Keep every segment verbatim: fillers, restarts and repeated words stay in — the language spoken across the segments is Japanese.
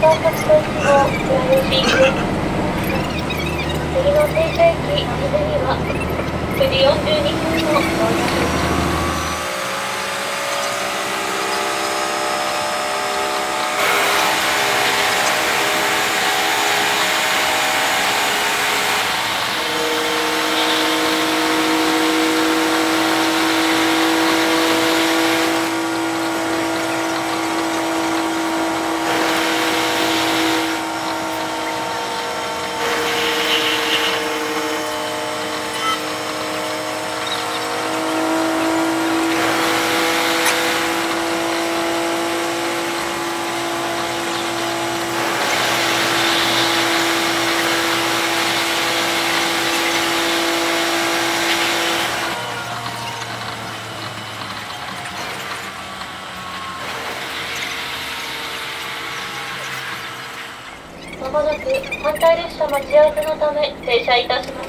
さん発送機をフライシング。次の停車駅、伊豆にはくじよんじゅうにふんの到着。まもなく反対列車待ち合わせのため停車いたします。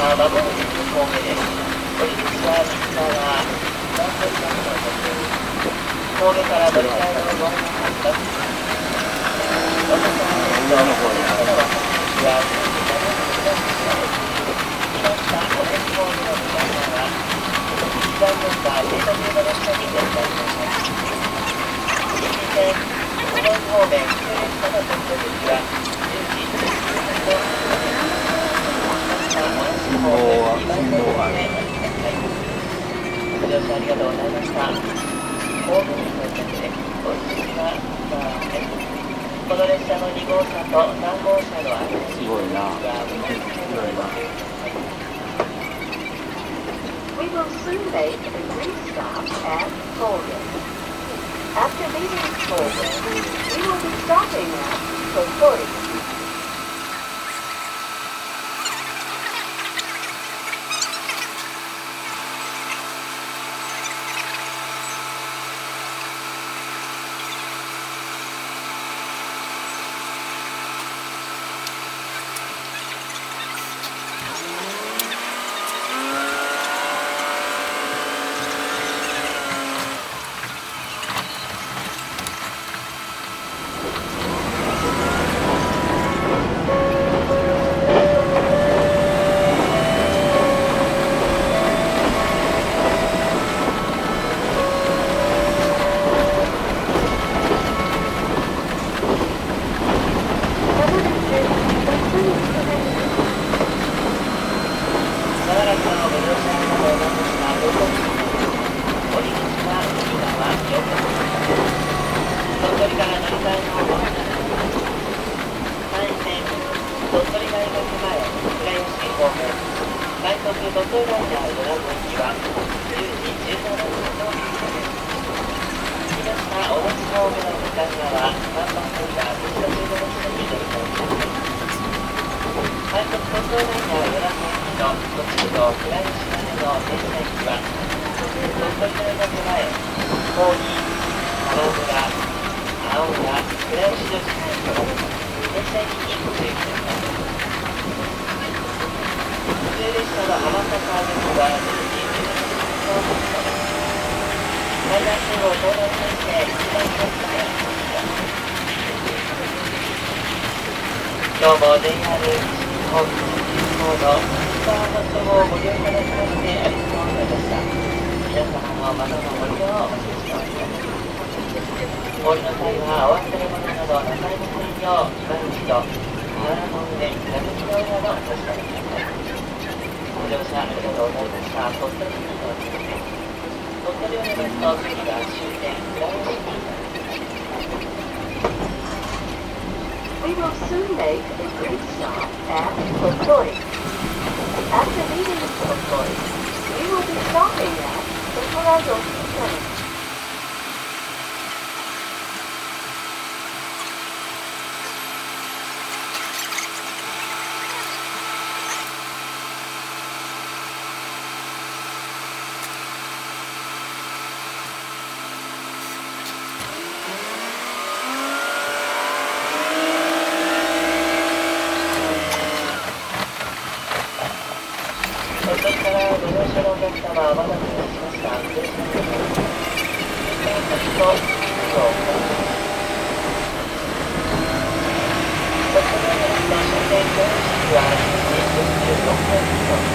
はまもなくにこうめです。降り口は右側、南堀川の途中、神戸から乗り換えのご案内があります。お子さんの方にあるのは、私はじゅうじななじゅうろくふんです。来ましたお天気ホームの向かい側、いちばん乗った停車中の列車にご期待ください。新幹線、小野方面、普通列車の特急口は、じゅうじじゅっぷん発を発車です。信号は信号がある。ご乗車ありがとうございました。神戸に到着です。お次はスターです。この列車のに号車とさん号車の間にすごいな。 We will soon make a brief stop at Colgan. After leaving Colgan, we will be stopping at Tottori.今日も ジェイアール 西日本西日本のスーパーホット号をご利用いただきましてありがとうございました。皆様のまたのご利用をお待ちしております。お降りの際はお忘れ物などなさいませんよう、今一度体の上、座席の上などお確かめください。ご乗車ありがとうございました。鳥取に到着です。鳥取を目指すと次は終点倉吉になります。 We will soon make a brief stop at Tottori. After leaving Tottori, we will be stopping at the Karadoki Terminal. 鳥取からご乗車のお客様はまだお待ちしました。失礼します。新幹線とそう、鳥取を目指すと終点倉吉はじゅうじよんじゅうろっぷんです。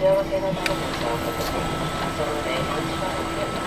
せのために参加して、その礼に一番受けます。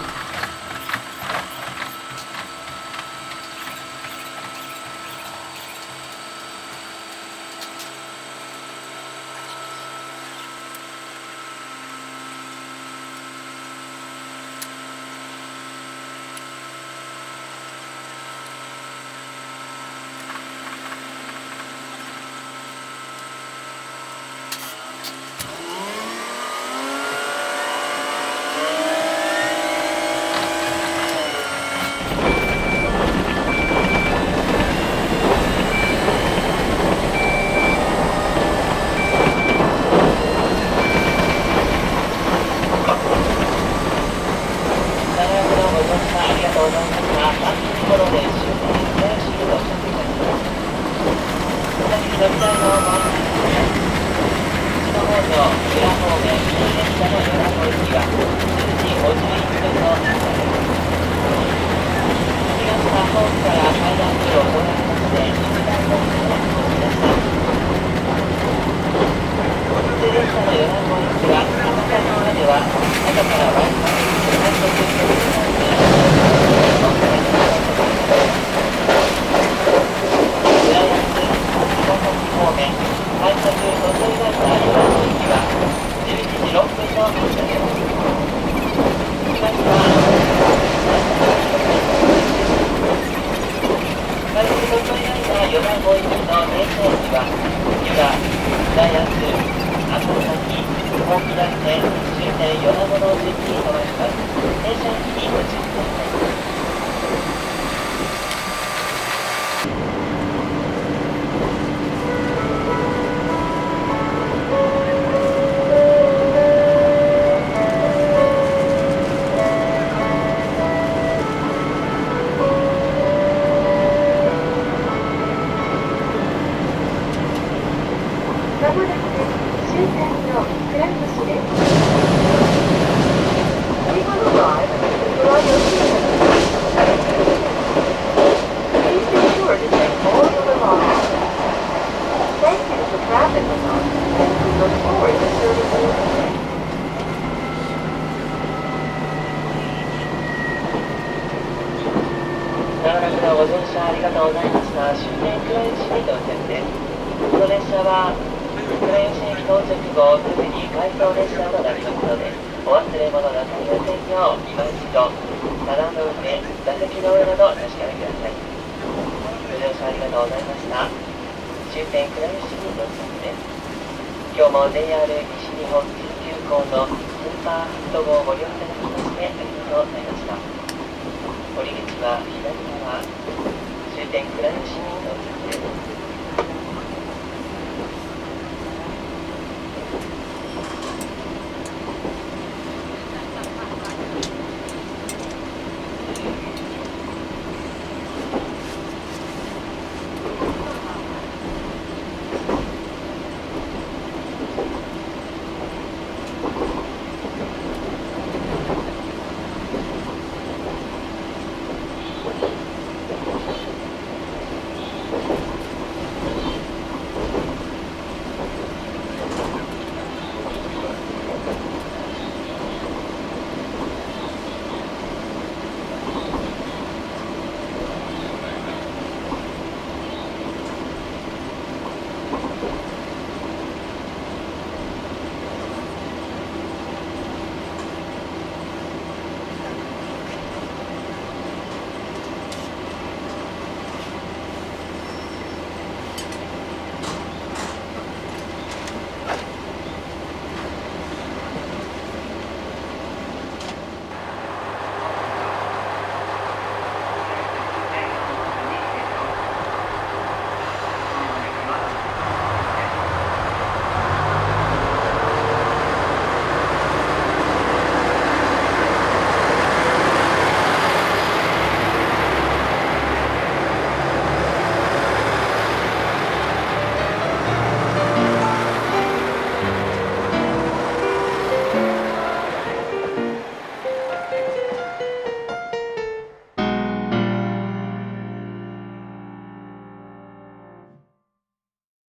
ご乗車ありがとうございました。終点倉吉に到着です。この列車は倉吉駅到着後、すぐに回送列車となりますので、お忘れ物なさいませんよう、今一度、棚の上、座席の上などお確かめください。ご乗車ありがとうございました。終点倉吉に到着です。今日も ジェイアール 西日本緊急行のスーパーフット号をご利用いただきましてありがとうございました。降り口は左側、終点倉吉に到着です。